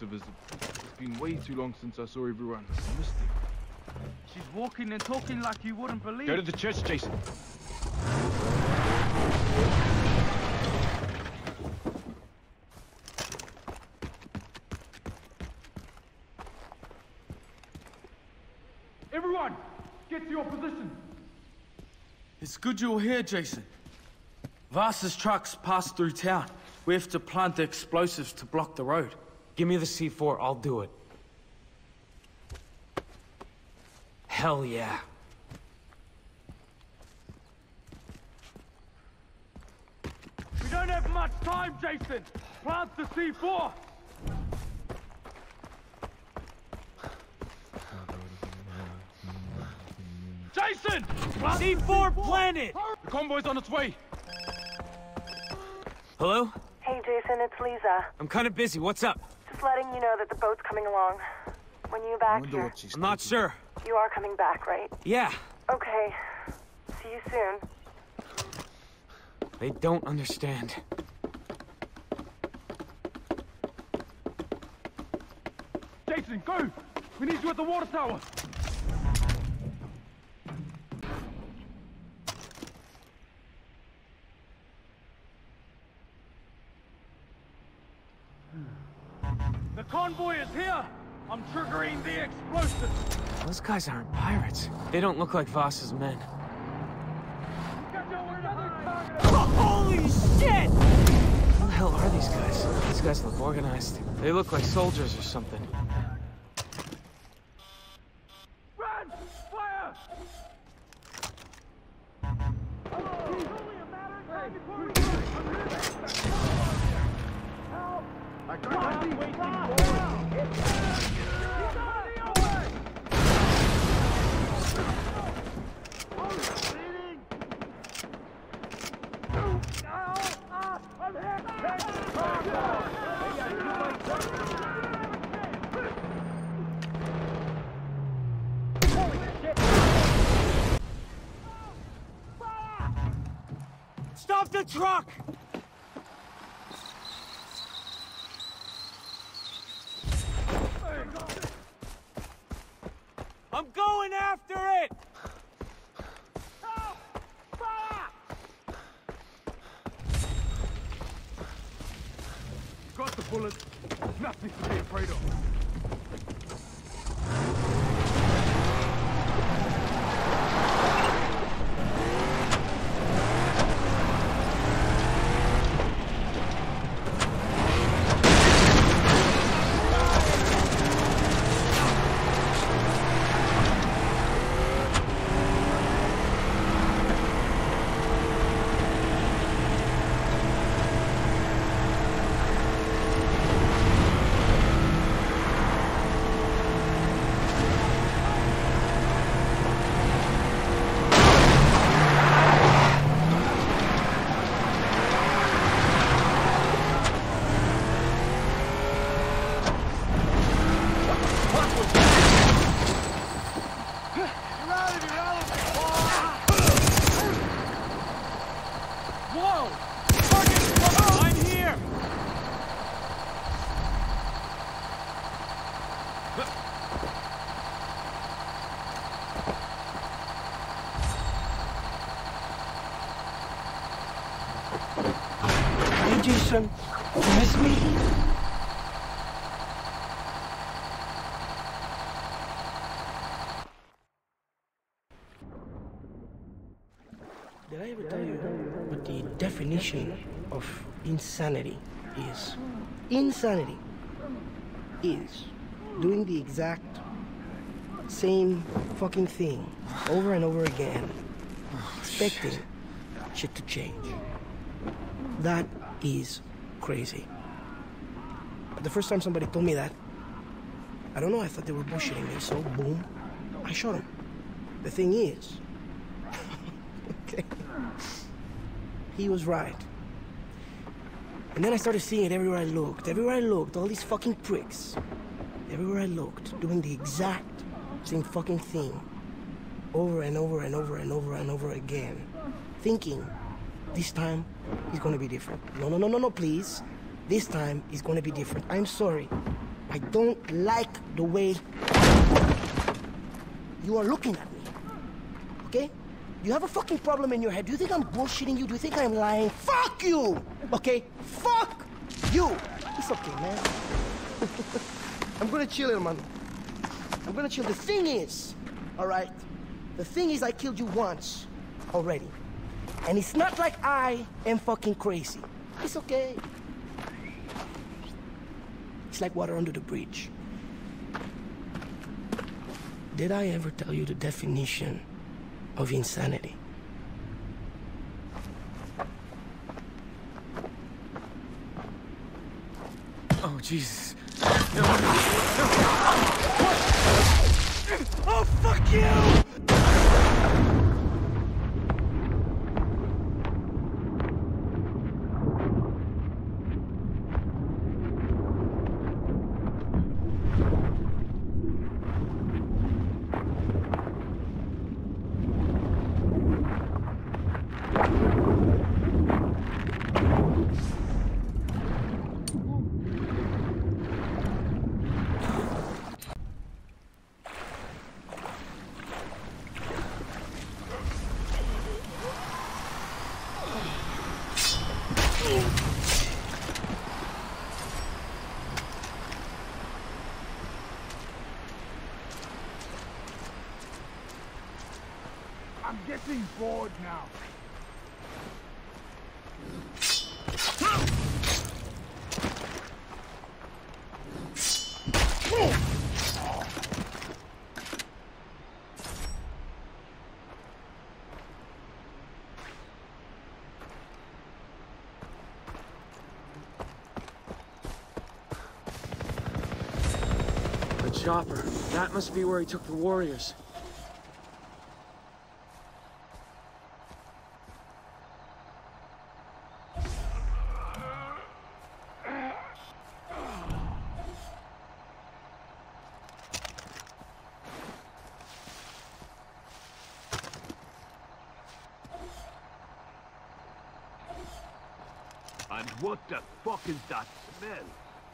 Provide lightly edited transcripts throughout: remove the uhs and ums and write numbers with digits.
to visit. It's been way too long since I saw everyone. I missed it. She's walking and talking like you wouldn't believe. Go to the church, Jason. Everyone, get to your position. It's good you're here, Jason. Vasa's trucks pass through town. We have to plant the explosives to block the road. Give me the C4, I'll do it. Hell yeah. We don't have much time, Jason. Plant the C4. Jason! C4 planted! The convoy's on its way. Hello? Hey Jason, it's Lisa. I'm kind of busy, what's up? Just letting you know that the boat's coming along. When you back here? I'm not sure. You are coming back, right? Yeah. Okay. See you soon. They don't understand. Jason, go! We need you at the water tower. The convoy is here! I'm triggering the explosives! Those guys aren't pirates. They don't look like Vasa's men. Holy shit! Who the hell are these guys? These guys look organized. They look like soldiers or something. Run! Fire! Stop the truck! I'm going after it! Got the bullet. Nothing to be afraid of. Hey Jason, you miss me? Did I ever tell you what the definition of insanity is? Insanity is doing the exact same fucking thing over and over again, expecting shit to change. That is crazy. But the first time somebody told me that, I don't know, I thought they were bullshitting me, so boom, I shot him. The thing is, okay, he was right. And then I started seeing it everywhere I looked, all these fucking pricks. Everywhere I looked, doing the exact same fucking thing. Over and over and over and over and over again. Thinking, this time, it's gonna be different. No, please. This time, it's gonna be different. I'm sorry. I don't like the way you are looking at me. Okay? You have a fucking problem in your head. Do you think I'm bullshitting you? Do you think I'm lying? Fuck you! Okay? Fuck you! It's okay, man. I'm gonna chill, man. I'm gonna chill. The thing is, alright? The thing is, I killed you once already. And it's not like I am fucking crazy. It's okay. It's like water under the bridge. Did I ever tell you the definition of insanity? Oh, Jesus. Oh, fuck you! I'm getting bored now. The chopper. That must be where he took the warriors. And what the fuck is that smell?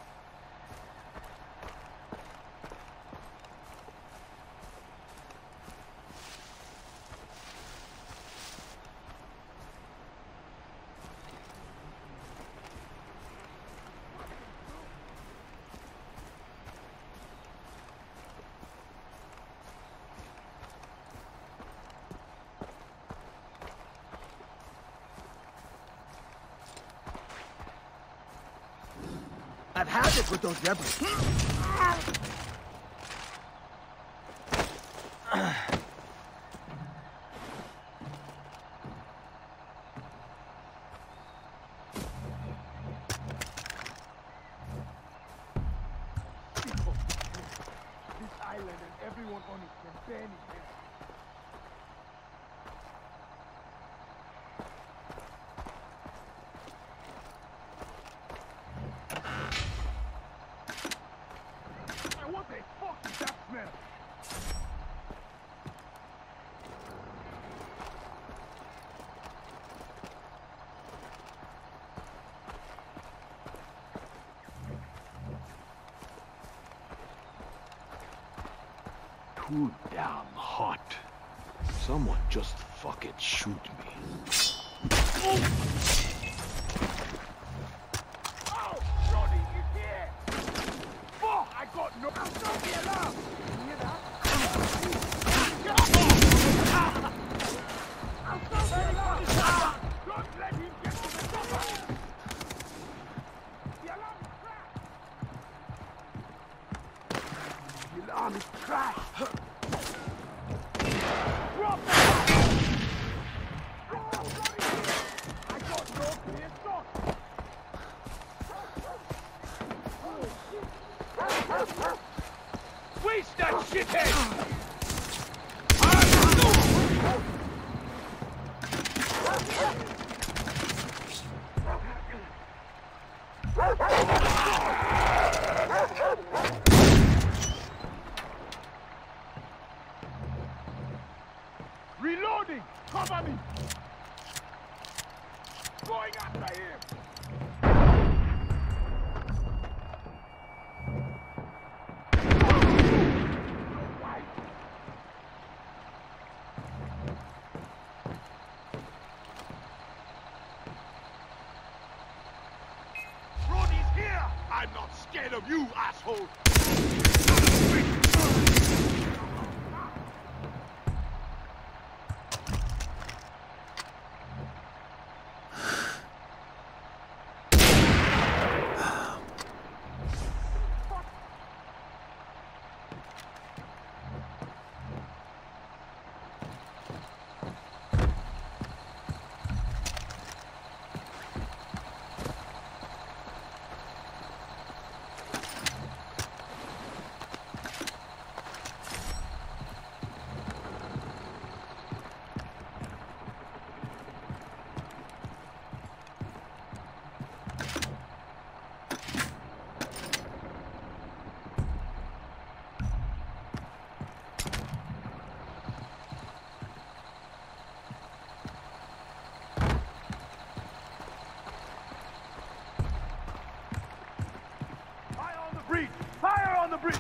I've had it with those rebels. This island and everyone on it can barely live. What the fuck is that smell? Too damn hot. Someone just fucking shoot me. Oh, Johnny, you here? Fuck, I got no... I'll not be allowed. You hear that? I'll not be allowed. Don't let him get to the chopper. The alarm is crashed. The alarm is crashed. Drop the I got no clear shot. Waste that shithead! Reloading! Cover me! Going after him! ahead of you, asshole! Fire on the breach!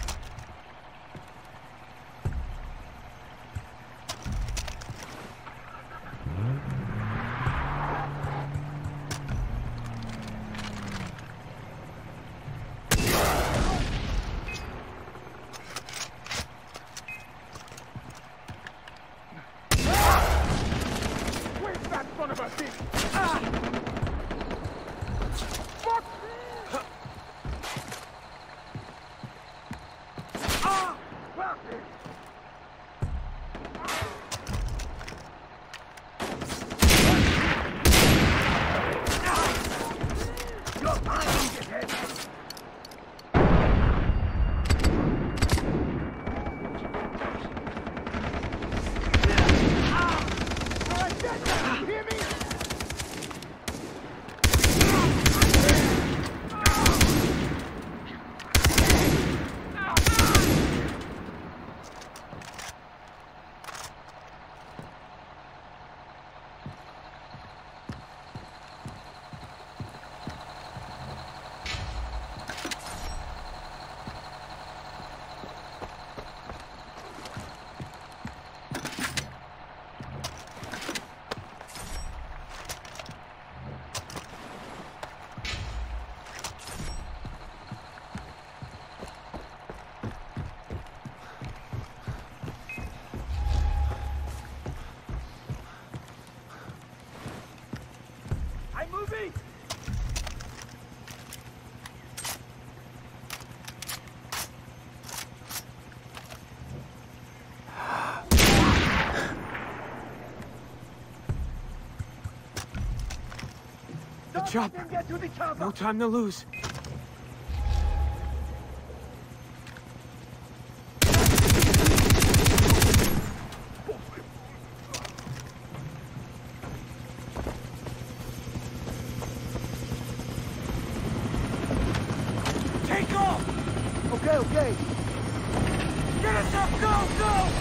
Where's that son of a bitch? Fuck! The chopper. No time to lose. Take off! Okay. Get us up, go!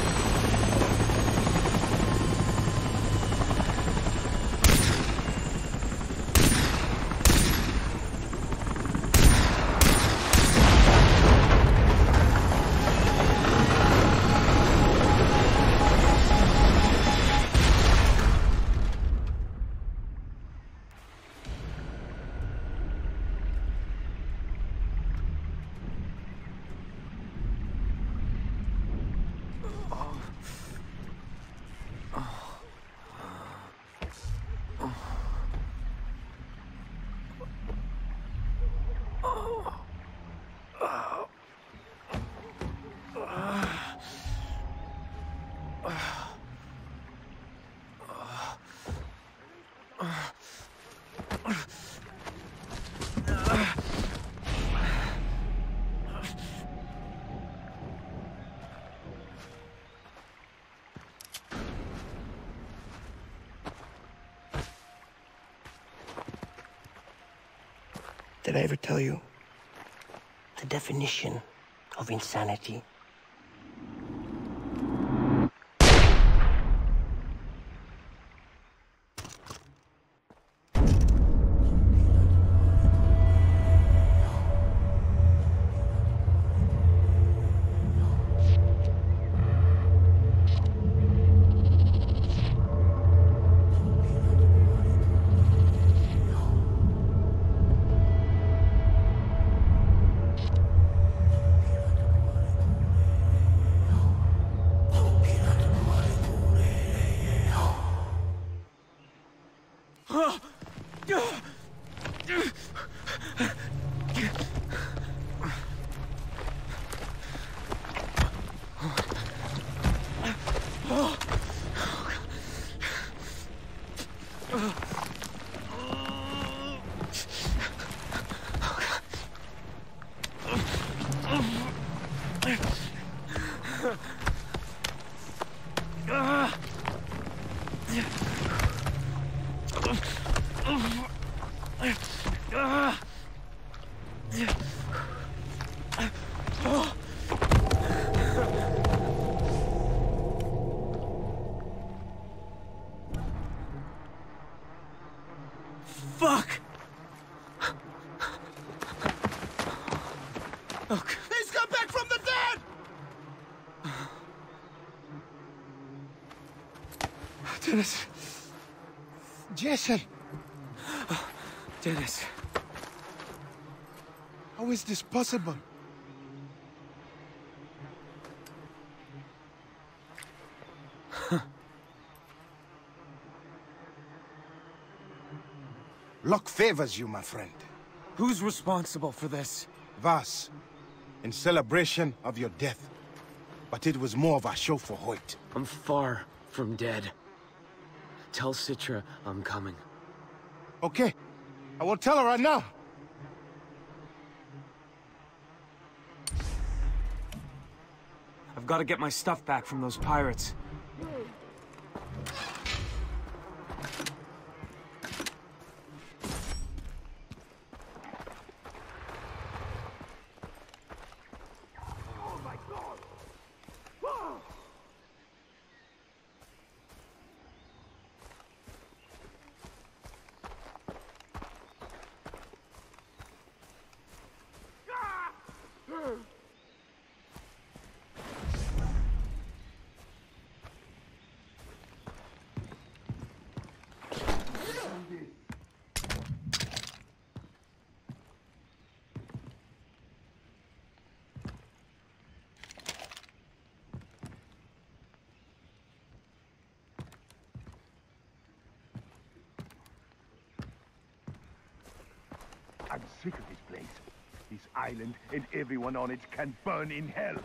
Did I ever tell you the definition of insanity? Fuck! He's come back from the dead! Dennis. Jason, Dennis. how is this possible? Luck favors you, my friend. Who's responsible for this? Vaas, in celebration of your death. But it was more of a show for Hoyt. I'm far from dead. Tell Citra I'm coming. Okay, I will tell her right now. I've got to get my stuff back from those pirates. I'm sick of this place. This island and everyone on it can burn in hell.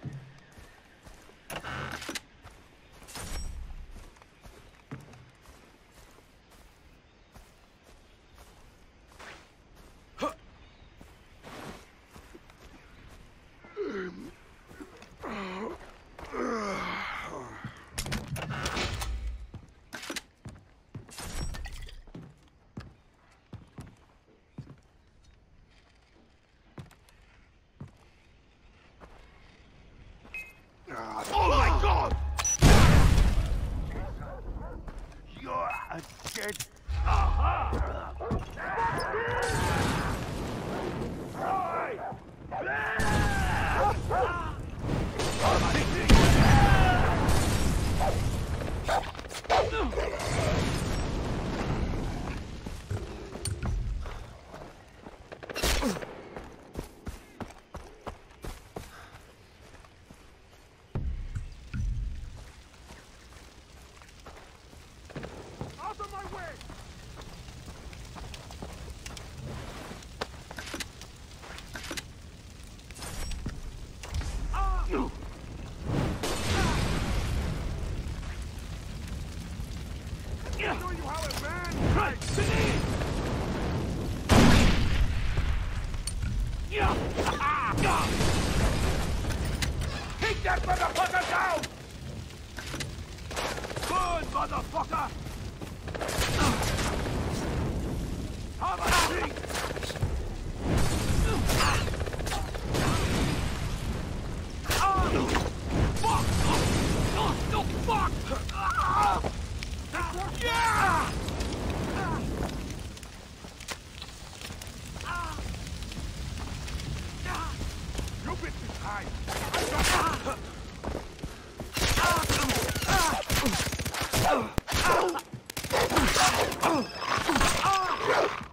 Oh my God! You're a dead... Out of my way! I'll show you how a man fights. Take that motherfucker down! Good motherfucker! Have a seat! Fuck! No, fuck! Yeah! You bitches hide! I got